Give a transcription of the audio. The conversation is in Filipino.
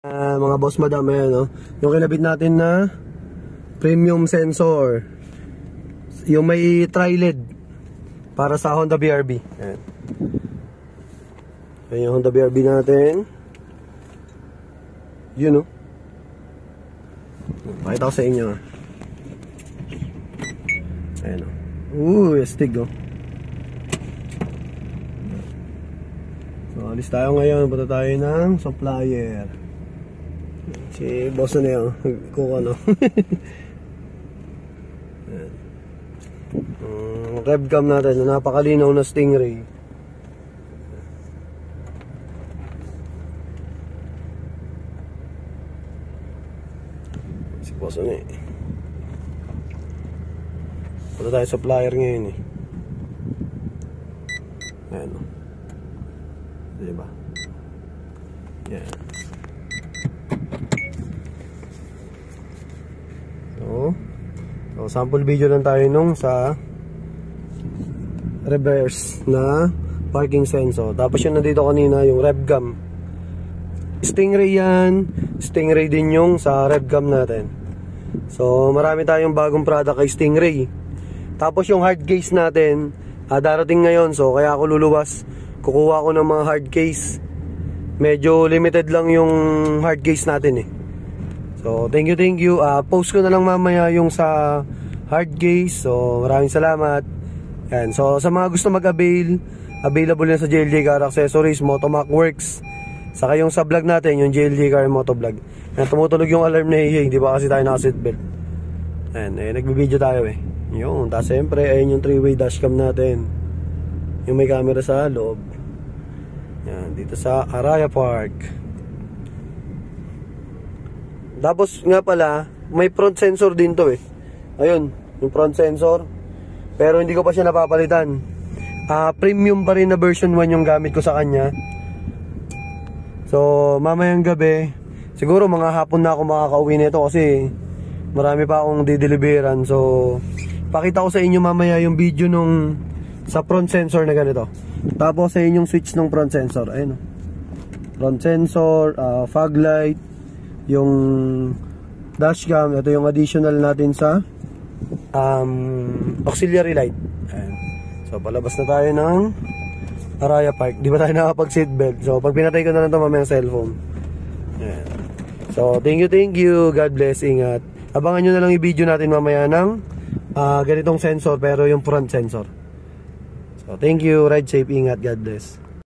Mga boss madam, ayan, no? Yung kinabit natin na premium sensor, yung may tri-LED para sa Honda BRB. Ayan. Ayan yung Honda BRB natin. Yun, no? Pakita ko sa inyo. Ayan, no? Astig, oh. So, alis tayo ngayon. Punta tayo ng supplier. Si boss na yun, kuha, no? Revcam natin, napakalinaw na Stingray. Si boss na eh. Punta tayo supplier ngayon eh. Ayan, no? Diba? Yan. So, sample video lang tayo nung sa reverse na parking sensor. Tapos yung nandito kanina, yung revcam. Stingray yan. Stingray din yung sa revcam natin. So, marami tayong bagong product kay Stingray. Tapos yung hard case natin, darating ngayon. So, kaya ako luluwas. Kukuha ko ng mga hard case. Medyo limited lang yung hard case natin eh. So, thank you. Post ko na lang mamaya yung sa hard case. So, maraming salamat. Yan. So, sa mga gusto mag-avail, available na sa JLJ Car Accessories, Motomac Works. Saka yung sa vlog natin, yung JLJ Car Motovlog. Yan, tumutulog yung alarm na hindi ba kasi tayo naka-seatbelt. Yan, nagbibideo tayo eh. Yung, tapos siyempre, ayun yung 3-way dashcam natin. Yung may camera sa loob. Yan, dito sa Araya Park. Tapos nga pala, may front sensor din to eh. Ayun, yung front sensor. Pero hindi ko pa siya napapalitan. Premium pa rin na version 1 yung gamit ko sa kanya. So, mamayang gabi, siguro mga hapon na ako makakauwi nito kasi marami pa akong dideliveran. So, pakita ko sa inyo mamaya yung video nung sa front sensor na ganito. Tapos sa inyong switch ng front sensor. Ayun, front sensor, fog light, yung dashcam. Ito yung additional natin sa auxiliary light. Ayan. So palabas na tayo ng Araya Park. Di ba tayo nakapag seatbelt? So pag pinatay ko na lang ito mamaya ang cellphone. Ayan. So thank you. God bless. Ingat. Abangan nyo na lang yung video natin mamaya ng ganitong sensor pero yung front sensor. So thank you. Ride safe. Ingat. God bless.